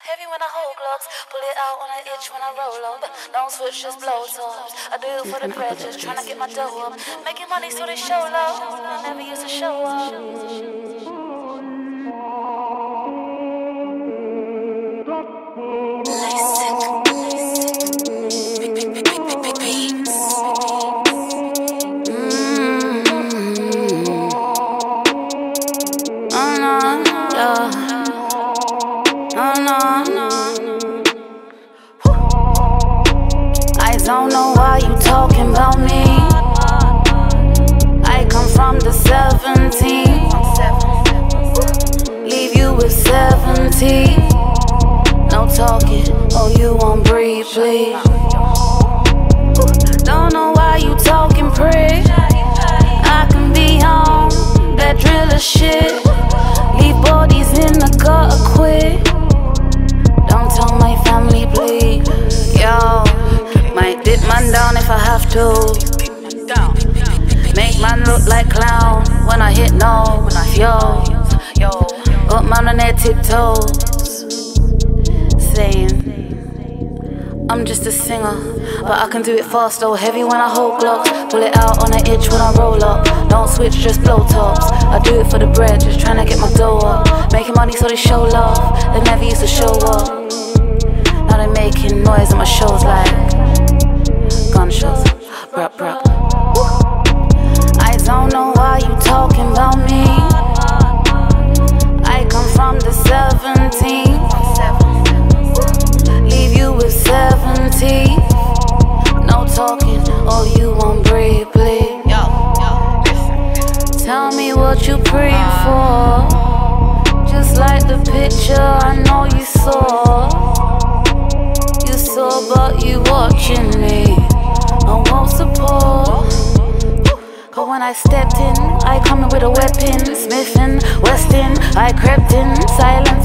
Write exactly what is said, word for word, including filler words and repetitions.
Heavy when I hold gloves, pull it out on an itch when I roll up. Don't switch, just blow tops. I do it for the bread, just trying to get my dough up. Making money so they show love. I never used to show up. I don't know why you talking about me. I come from the seventeen. Leave you with seventy. No talking, oh you won't breathe, please. Don't know why you talking, prick. I can be on that driller shit. Leave bodies in the gutter quick. Don't tell my family, please. Yo, might dip man down if I have to. Make man look like clown when I hit no. Yo, got man on their tiptoes, saying I'm just a singer, but I can do it fast though. Heavy when I hold blocks, pull it out on an itch when I roll up. Don't switch, just blow tops. I do it for the bread, just trying to get my dough up. Making money so they show love. They never used to show up. Now they're making noise and my show's like gunshots. Bruh, bruh. I don't know why you talking about me. I come from the seventeen. Leave you with seventy. No talking, oh you won't breathe, please. Tell me what you praying for. Just like the picture I know you saw. You saw but you watching me. I won't support. But when I stepped in, I come in with a weapon. Smith and Weston, I crept in, silent